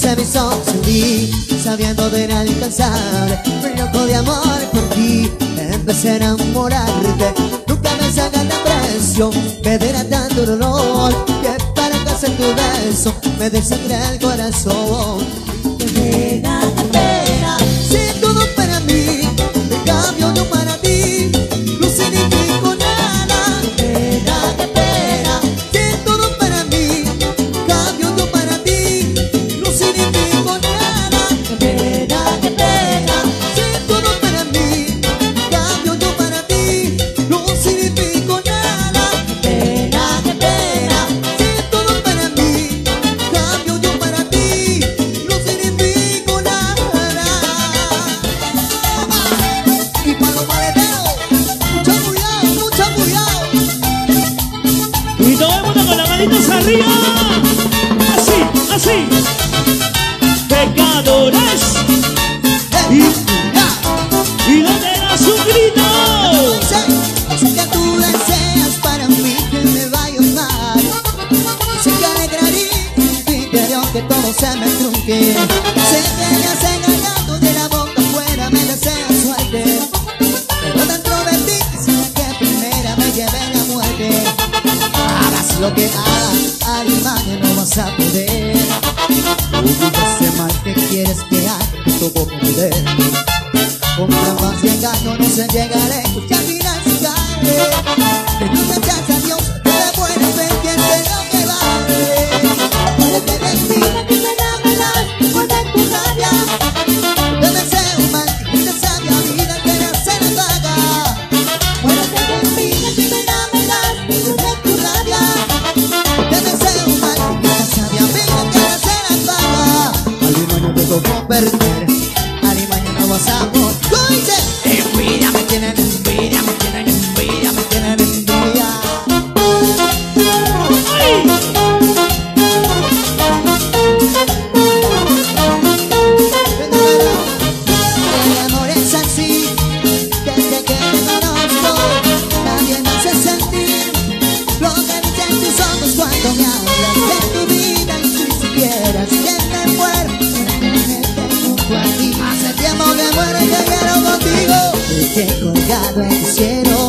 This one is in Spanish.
puse mis ojos en ti, sabiendo de era incansable, loco de amor por ti. Empecé a enamorarte, nunca me sacan de precio, me diera tanto dolor que para hacer tu beso me desangra el corazón. Qué pena, si todo para mí, en cambio yo para ti no significo nada. Qué pena, si todo para mí, en cambio yo para ti no significo nada. Qué pena, si todo para mí, en cambio yo para ti no significo nada. Qué pena, si todo para mí, en cambio yo para ti no significo nada. Y para los maleteros, mucho cuidado. Y todo el mundo con las manitos arriba. Así, así. Pecadores. Y donde das un grito. Sé que tú deseas para mí que me vaya mal. Sé que alegraría tu interior que todo se me trunque. Sé que me has engañado de la boca afuera, me deseas suerte. Pero dentro de ti sé que primera me lleve la muerte. Hagas lo que hagas, al imagen no vas a poder. Ese mal que quieres que haga, que todo poder. Con trampas y engaño no se llega lejos y al final se cae. Pero gracias a Dios te devuelves pendiente lo que vale. Muérete de mí, que me enamoras, muerde tu rabia. Te deseo mal y te sabia vida que nace en la vaga. Muérete de mí, que me enamoras, muerde tu rabia. Te deseo mal y te sabia vida que nace en la vaga. Al imaño te tocó perder, al imaño no vas a poder. Envidia, me tienen envidia, me tienen envidia, me tienen envidia. El amor es así, desde que te conozco, nadie me hace sentir lo que dicen tus ojos cuando me hablas de tu vida. Y si supieras que me muero, tenerte junto a ti. Hace tiempo que muero y te quiero contigo. Te he colgado en el cielo.